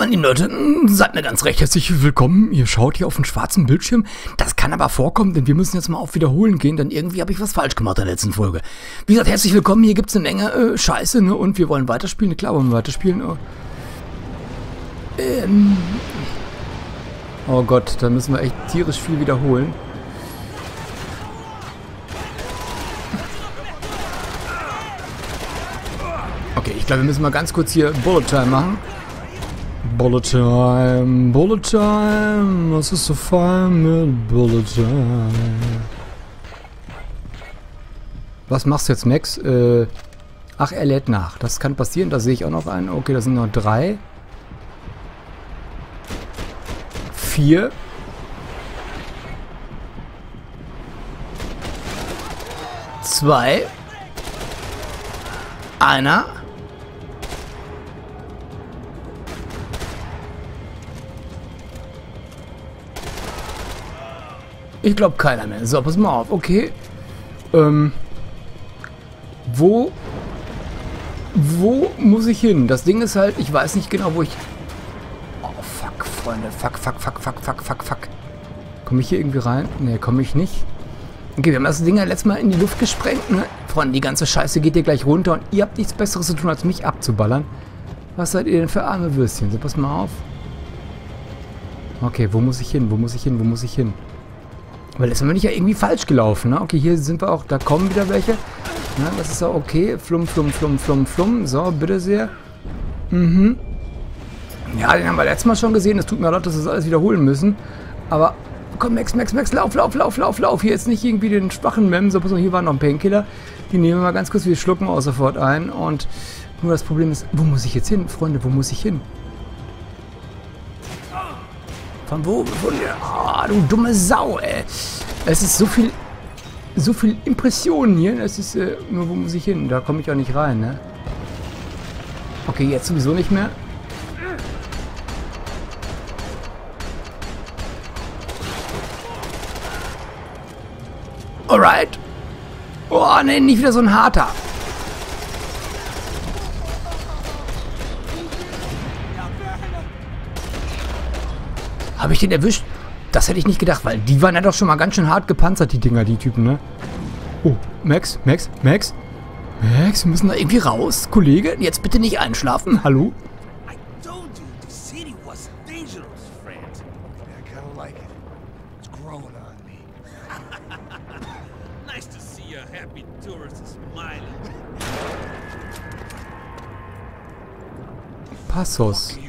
Meine lieben Leute, seid mir ganz recht herzlich willkommen. Ihr schaut hier auf den schwarzen Bildschirm. Das kann aber vorkommen, denn wir müssen jetzt mal auf Wiederholen gehen, denn irgendwie habe ich was falsch gemacht in der letzten Folge. Wie gesagt, herzlich willkommen. Hier gibt es eine Menge Scheiße, ne? Und wir wollen weiterspielen. Klar wollen wir weiterspielen. Oh Gott, da müssen wir echt tierisch viel wiederholen. Okay, ich glaube, wir müssen mal ganz kurz hier Bullet Time machen. Bullet Time, Bullet Time, was ist so fein mit Bullet Time? Was machst du jetzt, Max? Ach, er lädt nach. Das kann passieren, da sehe ich auch noch einen. Okay, das sind noch 3. 4. 2. Einer. Ich glaube keiner mehr. So, pass mal auf. Okay. Wo muss ich hin? Das Ding ist halt, ich weiß nicht genau, wo ich... Oh, fuck, Freunde. Fuck. Komme ich hier irgendwie rein? Ne, komme ich nicht. Okay, wir haben das Ding ja letztes Mal in die Luft gesprengt, ne? Freunde, die ganze Scheiße geht hier gleich runter und ihr habt nichts Besseres zu tun, als mich abzuballern. Was seid ihr denn für arme Würstchen? So, pass mal auf. Okay, wo muss ich hin? Weil das haben wir nicht ja irgendwie falsch gelaufen, ne? Okay, hier sind wir auch, da kommen wieder welche. Ne, das ist ja okay. Flum. So, bitte sehr. Ja, den haben wir letztes Mal schon gesehen. Es tut mir leid, dass wir das alles wiederholen müssen. Aber, komm, Max, lauf. Hier jetzt nicht irgendwie den schwachen Mem. So, pass mal, hier waren noch ein Painkiller. Die nehmen wir mal ganz kurz, wir schlucken auch sofort ein. Und nur das Problem ist, wo muss ich jetzt hin? Freunde, wo muss ich hin? Von wo? Oh, du dumme Sau, ey. Es ist so viel Impressionen hier. Es ist, nur wo muss ich hin? Da komme ich auch nicht rein, ne? Okay, jetzt sowieso nicht mehr. Alright. Oh, ne, nicht wieder so ein harter. Habe ich den erwischt? Das hätte ich nicht gedacht, weil die waren ja doch schon mal ganz schön hart gepanzert, die Dinger, die Typen, ne? Oh, Max, wir müssen da irgendwie raus. Kollege, jetzt bitte nicht einschlafen. Hallo? Passos.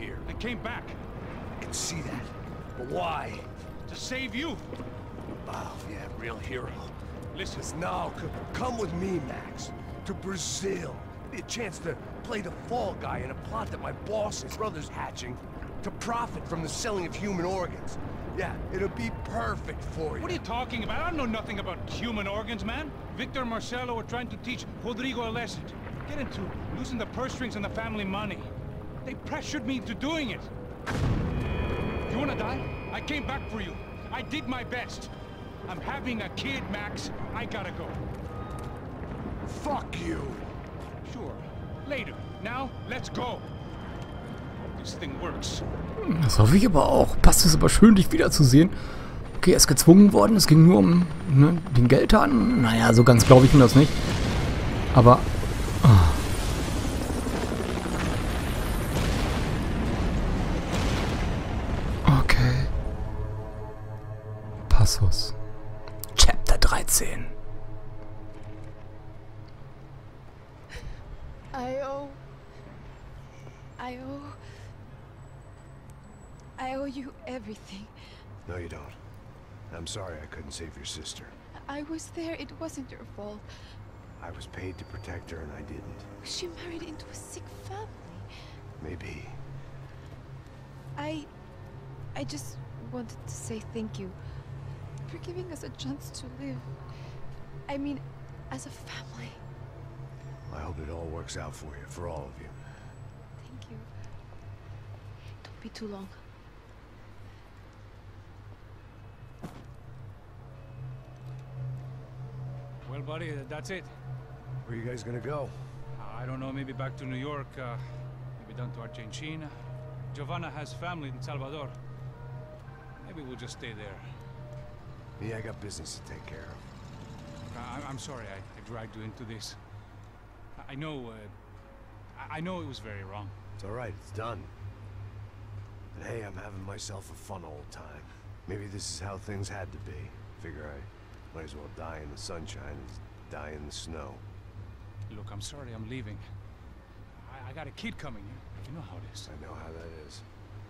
See that? But why? To save you. Oh, yeah, real hero. Listen, now, come with me, Max. To Brazil. Be a chance to play the fall guy in a plot that my boss's brother's hatching to profit from the selling of human organs. Yeah, it'll be perfect for you. What are you talking about? I know nothing about human organs, man. Victor and Marcelo were trying to teach Rodrigo a lesson. Get into losing the purse strings and the family money. They pressured me into doing it. You wanna die? I came back for you. I did my best. I'm having a kid, Max. I gotta go. Fuck you. Sure. Later. Now, let's go. This thing works. Das hoffe ich aber auch. Passt es aber schön, dich wiederzusehen. Okay, er ist gezwungen worden. Es ging nur um den Geldhahn. Naja, so ganz glaube ich ihm das nicht. Aber... Oh. Passos. Chapter 13. I owe you everything. No, you don't. I'm sorry I couldn't save your sister. I was there. It wasn't your fault. I was paid to protect her and I didn't. She married into a sick family. Maybe. I just wanted to say thank you for giving us a chance to live. I mean, as a family. I hope it all works out for you, for all of you. Thank you. Don't be too long. Well, buddy, that's it. Where are you guys gonna go? I don't know, maybe back to New York, maybe down to Argentina. Giovanna has family in Salvador. Maybe we'll just stay there. Yeah, I got business to take care of. I'm sorry I dragged you into this. I know it was very wrong. It's all right, it's done. But hey, I'm having myself a fun old time. Maybe this is how things had to be. Figure I might as well die in the sunshine as die in the snow. Look, I'm sorry I'm leaving. I got a kid coming. You know how it is. I know how that is.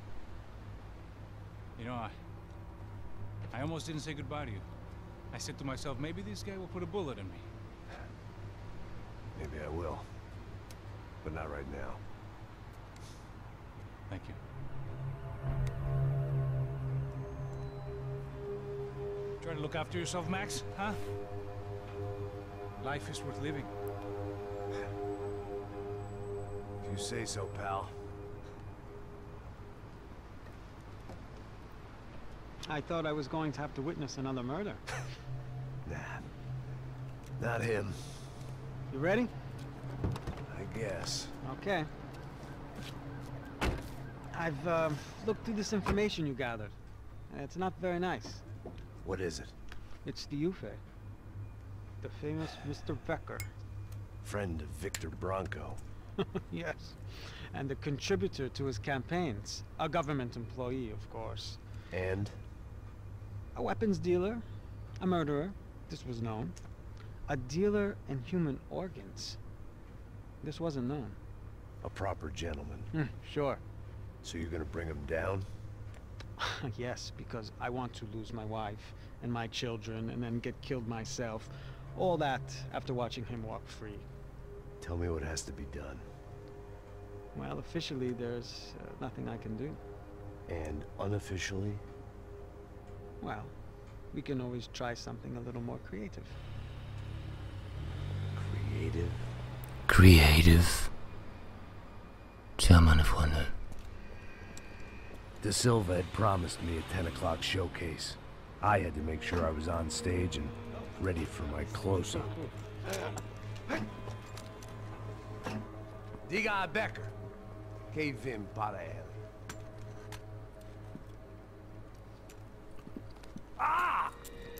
You know, I almost didn't say goodbye to you. I said to myself, maybe this guy will put a bullet in me. Maybe I will. But not right now. Thank you. Try to look after yourself, Max, huh? Life is worth living. If you say so, pal. I thought I was going to have to witness another murder. Nah. Not him. You ready? I guess. Okay. I've looked through this information you gathered. It's not very nice. What is it? It's the UFE. The famous Mr. Becker. Friend of Victor Bronco. Yes. And the contributor to his campaigns. A government employee, of course. And? A weapons dealer. A murderer. This was known. A dealer in human organs. This wasn't known. A proper gentleman. Sure. So you're gonna bring him down? Yes, because I want to lose my wife and my children and then get killed myself. All that after watching him walk free. Tell me what has to be done. Well, officially there's nothing I can do. And unofficially? Well, we can always try something a little more creative. Creative? Creative. Tja, meine Freunde. De Silva had promised me a 10 o'clock showcase. I had to make sure I was on stage and ready for my close-up. Diga a Becker. Que vim para ele. Ah!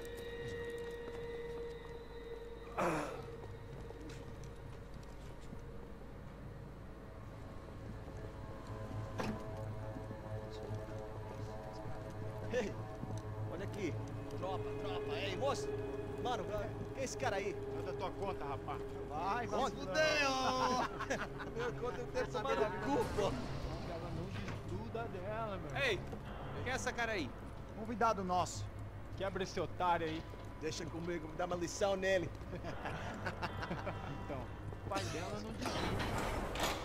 Ei, olha aqui. Tropa. Ei, moço. Mano, quem é esse cara aí? É da tua conta, rapaz. Vai, se fudeu! Meu conta eu tenho saber da culpa. Ela não estuda dela, meu. Ei, quem é essa cara aí? Convidado nosso. Quebra esse otário aí. Deixa comigo, me dá uma lição nele. Então, o pai dela não estuda.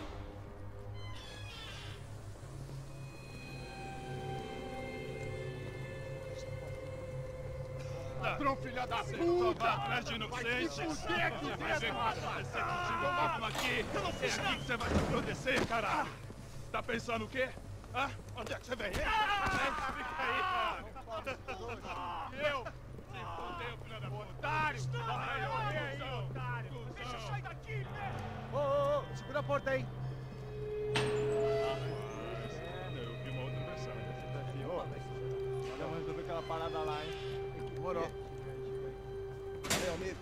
Ladrão, filha da puta! Vai atrás de inocentes! Vai ver o que vai acontecer contigo mesmo aqui! É aqui que você vai se acontecer, caralho! Tá pensando o quê? Hã? Onde é que você vem? Fica aí, cara! Eu? Se fodeu, filha da puta! Otário! Vai morrer aí, otário! Deixa eu sair daqui, né? Ô, segura a porta aí. Eu vi uma outra versão. Vamos resolver aquela parada lá, hein? Demorou. Valeu, amigo.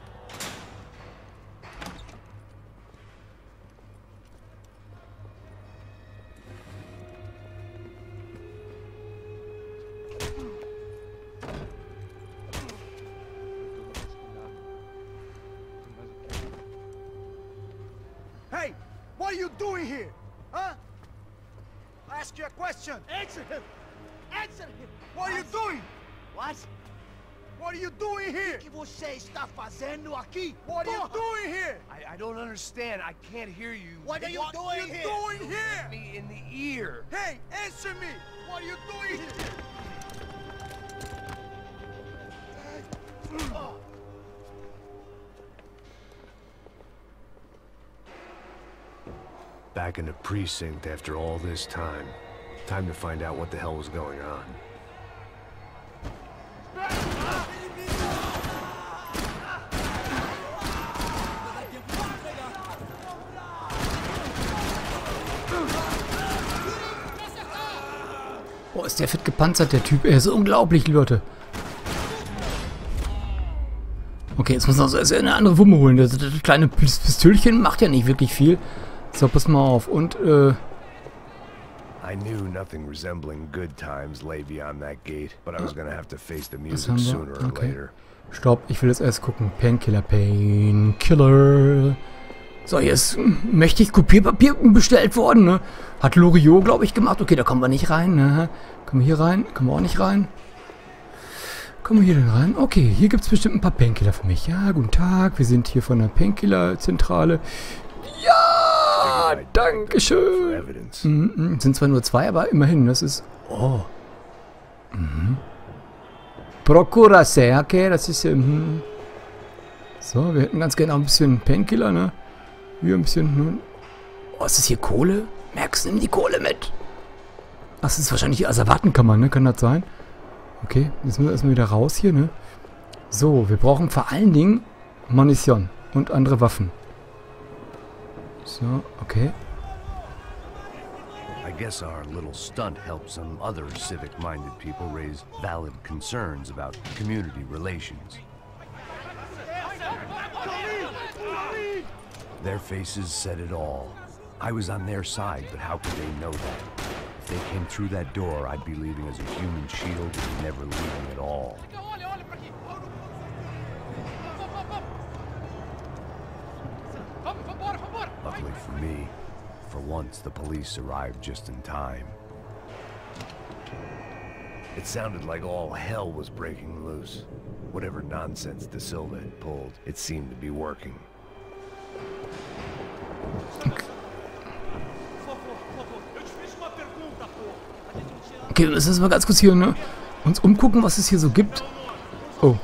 Hey! What are you doing here? Huh? I ask you a question. Answer him! Answer him! What are you doing? What? What are you doing here? O que você está fazendo aqui? What are you doing here? I don't understand. I can't hear you. What are you doing here? Doing here? Me in the ear. Hey, answer me! What are you doing here? Back in the precinct after all this time. Time to find out what the hell was going on. Oh, ist der fett gepanzert, der Typ. Er ist unglaublich, Leute. Okay, jetzt muss man also eine andere Wumme holen. Das kleine Pistölchen macht ja nicht wirklich viel. So, pass mal auf. Und, I knew nothing resembling good times lay beyond that gate, but I was gonna have to face the was music haben wir? sooner or Okay. later. Stopp, ich will jetzt erst gucken. Painkiller, Painkiller. So, hier ist mächtig Kopierpapier bestellt worden, ne? Hat Loriot, glaube ich, gemacht. Okay, da kommen wir nicht rein, ne? Kommen wir hier rein? Kommen wir auch nicht rein? Kommen wir hier denn rein? Okay, hier gibt es bestimmt ein paar Painkiller für mich. Ja, guten Tag. Wir sind hier von der Painkiller-Zentrale. Ja, dankeschön. Evidence. Sind zwar nur 2, aber immerhin, das ist... Oh. Procurace, okay, das ist... So, wir hätten ganz gerne auch ein bisschen Painkiller, ne? Hier ein bisschen... Oh, ist das hier Kohle? Max, nimm die Kohle mit. Ach, das ist wahrscheinlich die Asservatenkammer, ne? Kann das sein? Okay, jetzt müssen wir erstmal wieder raus hier, ne? So, wir brauchen vor allen Dingen Munition und andere Waffen. So, okay. I guess our little stunt helped some other civic-minded people raise valid concerns about community relations. Their faces said it all. I was on their side, but how could they know that? If they came through that door, I'd be leaving as a human shield and never leaving at all. Luckily for me, for once the police arrived just in time. It sounded like all hell was breaking loose. Whatever nonsense De Silva had pulled, it seemed to be working. Okay, dann ist das mal ganz kurz hier, ne? Uns umgucken, was es hier so gibt. Oh.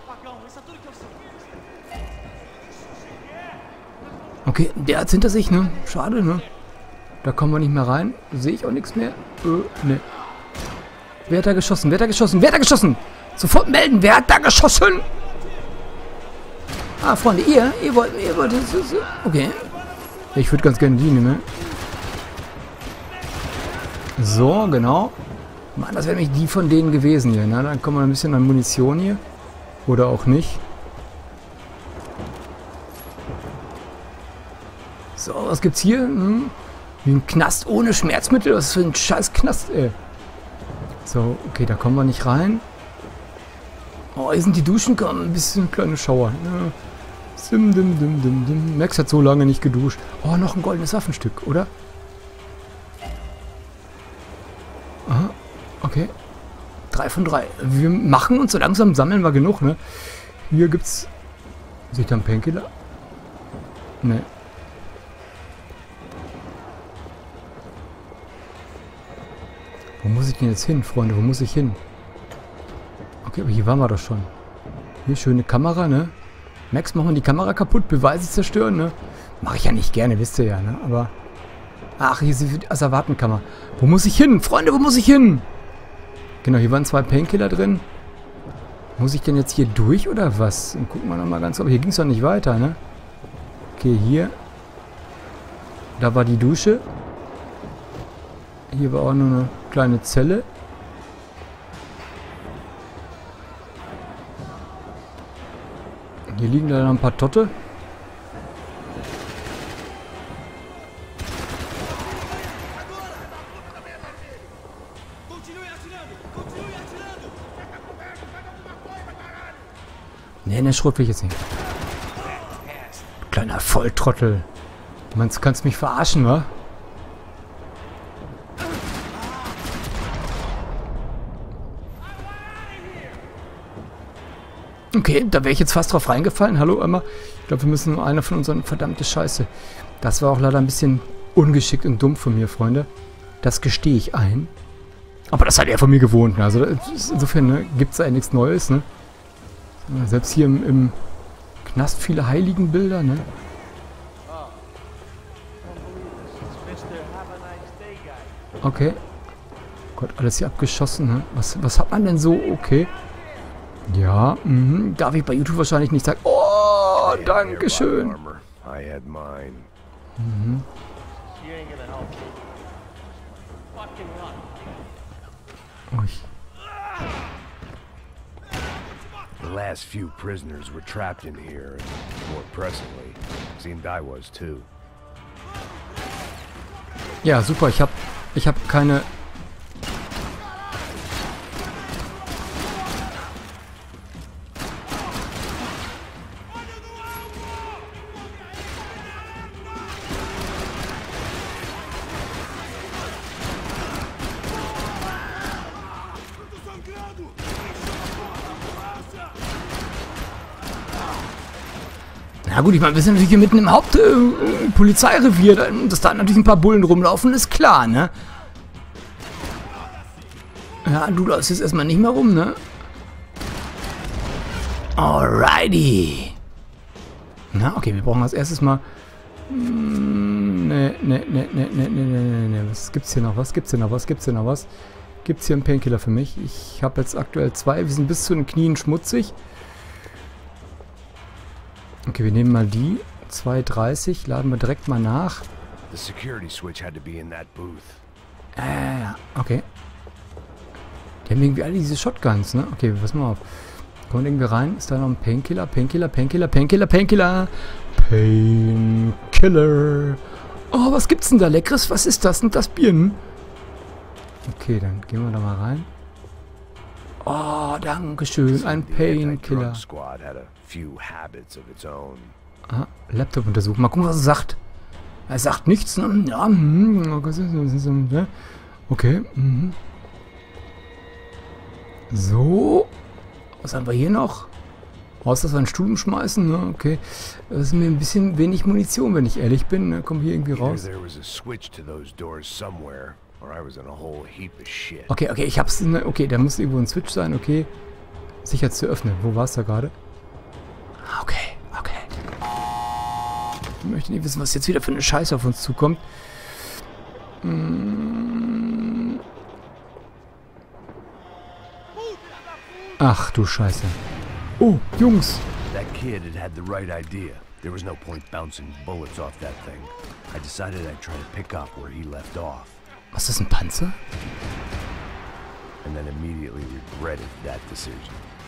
Okay, der hat's hinter sich, ne? Schade, ne? Da kommen wir nicht mehr rein. Sehe ich auch nichts mehr. Ne. Wer hat da geschossen? Wer hat da geschossen? Wer hat da geschossen? Sofort melden. Wer hat da geschossen? Ah, Freunde, ihr wollt... Okay. Ich würde ganz gerne die nehmen. So, genau. Mann, das wäre nämlich die von denen gewesen hier, ne? Dann kommen wir ein bisschen an Munition hier. Oder auch nicht. So, was gibt's hier? Wie ein Knast ohne Schmerzmittel? Was für ein scheiß Knast, ey. So, okay, da kommen wir nicht rein. Oh, hier sind die Duschen, kommen ein bisschen kleine Schauer. Ja. Sim, dim, dim, dim, dim. Max hat so lange nicht geduscht. Oh, noch ein goldenes Waffenstück, oder? Aha, okay. 3 von 3. Wir machen uns so langsam, sammeln wir genug, ne? Hier gibt's... Sieht da ein Painkiller? Ne. Wo muss ich denn jetzt hin, Freunde? Wo muss ich hin? Okay, aber hier waren wir doch schon. Hier, schöne Kamera, ne? Max, machen wir die Kamera kaputt, Beweise zerstören, ne? Mache ich ja nicht gerne, wisst ihr ja, ne? Aber... Ach, hier ist die Asservatenkammer. Wo muss ich hin? Freunde, wo muss ich hin? Genau, hier waren 2 Painkiller drin. Muss ich denn jetzt hier durch oder was? Und gucken wir nochmal ganz... Aber hier ging es doch nicht weiter, ne? Okay, hier. Da war die Dusche. Hier war auch nur eine kleine Zelle. Hier liegen da noch ein paar Totte. Nee, der Schrot will ich jetzt nicht. Du kleiner Volltrottel. Du meinst, du kannst mich verarschen, wa? Okay, da wäre ich jetzt fast drauf reingefallen. Hallo, Emma. Ich glaube, wir müssen nur einer von unseren... Verdammte Scheiße. Das war auch leider ein bisschen ungeschickt und dumm von mir, Freunde. Das gestehe ich ein. Aber das hat er von mir gewohnt. Ne? Also insofern ne, gibt es da ja nichts Neues. Ne? Selbst hier im Knast viele Heiligenbilder. Ne? Okay. Gott, alles hier abgeschossen. Ne? Was hat man denn so? Okay. Ja, darf ich bei YouTube wahrscheinlich nicht sagen. Oh, dankeschön. Ui. The last few prisoners were trapped in here, and more pressingly, seemed I was too. Ja, super. Ich hab keine... Na gut, ich meine, wir sind natürlich hier mitten im Polizeirevier, dass da natürlich ein paar Bullen rumlaufen, ist klar, ne? Ja, du läufst jetzt erstmal nicht mehr rum, ne? Alrighty. Na, okay, wir brauchen als erstes mal... Ne. Was gibt's hier noch? Gibt's hier einen Painkiller für mich? Ich habe jetzt aktuell 2. Wir sind bis zu den Knien schmutzig. Okay, wir nehmen mal die. 2,30. Laden wir direkt mal nach. The security switch had to be in that booth. Okay. Die haben irgendwie alle diese Shotguns, ne? Okay, pass mal auf. Kommt irgendwie rein. Ist da noch ein Painkiller? Painkiller. Oh, was gibt's denn da Leckeres? Was ist das? Sind das Birnen? Okay, dann gehen wir da mal rein. Oh, danke schön. Ein Painkiller. Ah, Laptop untersuchen. Mal gucken, was er sagt. Er sagt nichts, ne? Ja, okay. So. Was haben wir hier noch? Außer dass wir einen Stuhl umschmeißen, ne? Okay. Das ist mir ein bisschen wenig Munition, wenn ich ehrlich bin. Ne? Kommen wir irgendwie raus. Okay, ich hab's. Ne? Okay, da muss irgendwo ein Switch sein. Okay. Sicher zu öffnen. Wo war es da gerade? Okay. Ich möchte nicht wissen, was jetzt wieder für eine Scheiße auf uns zukommt. Ach du Scheiße. Oh, Jungs. That kid had the right idea. There was no point bouncing bullets off that thing. I decided I'd try to pick up where he left off. Was ist ein Panzer? And then immediately regretted that decision.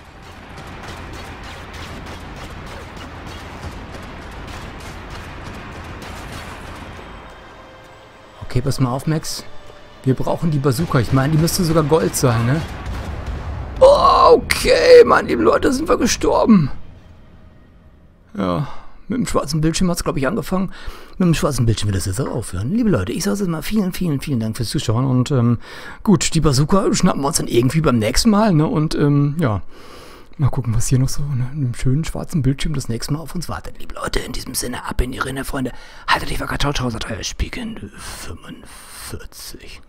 Okay, pass mal auf, Max. Wir brauchen die Bazooka. Ich meine, die müsste sogar Gold sein, ne? Oh, okay, meine lieben Leute, sind wir gestorben. Ja, mit dem schwarzen Bildschirm hat es, glaube ich, angefangen. Mit dem schwarzen Bildschirm wird das jetzt auch aufhören. Liebe Leute, ich sage jetzt mal vielen Dank fürs Zuschauen. Und gut, die Bazooka schnappen wir uns dann irgendwie beim nächsten Mal, ne? Und ja, mal gucken, was hier noch so in einem schönen schwarzen Bildschirm das nächste Mal auf uns wartet. Liebe Leute, in diesem Sinne, ab in die Rinne, Freunde. Haltet dich wacker, ciao, sagt euer Spiegel 45.